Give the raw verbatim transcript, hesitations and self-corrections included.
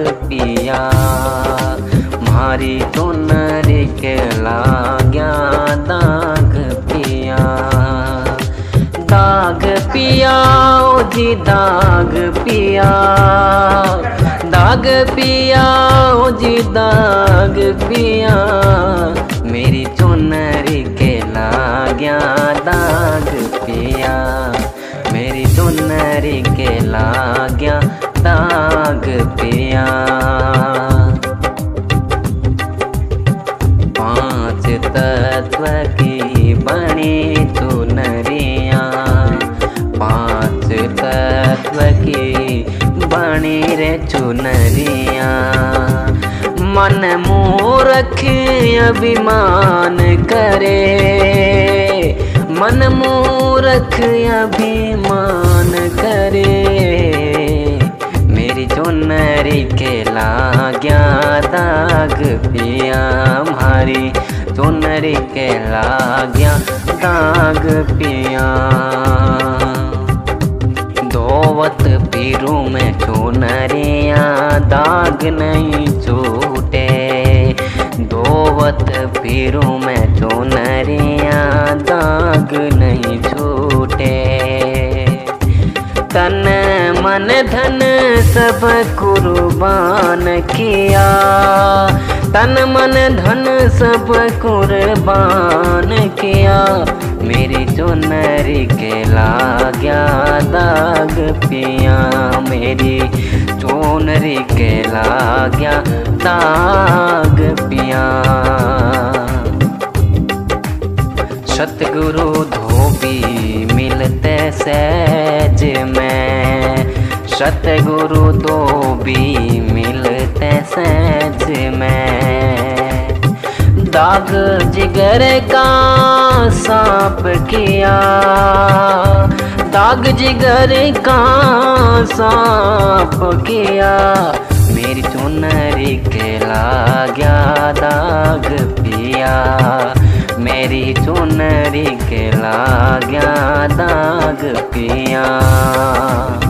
पिया, मारी चुनरी के लाग्या दाग पिया। दाग पिया ओ जी दाग पिया, दाग पिया ओ जी दाग पिया, मेरी चुनरी के लाग्या दाग पिया, मेरी चुनरी के लाग्या दाग पिया। पांच तत्व की बनी चुनरिया, पांच तत्व की बनी रे चुनरिया। मन मूर्ख अभिमान करे, मन मूर्ख अभिमान करे, मेरी चुनरी के लाग्या दाग पिया, मारी चुनरी के लाग्या दाग पिया। धोवत पीरू में चुनरिया दाग नहीं छूटे, धोवत पीरू में चुनरिया दाग नहीं छूटे। तन मन धन सब कुर्बान किया, तन मन धन सब कुर्बान किया, मेरी चुनरी के लाग्या दाग पिया, मेरी चुनरी के लाग्या दाग पिया। सतगुरु धोबी मिलते सहज में, सतगुरु धोबी मिलते सहज में। दाग जिगर का सांप किया, दाग जिगर का सांप किया, मेरी चुनरी के लाग्या दाग पिया, मेरी चुनरी के लाग्या दाग पिया।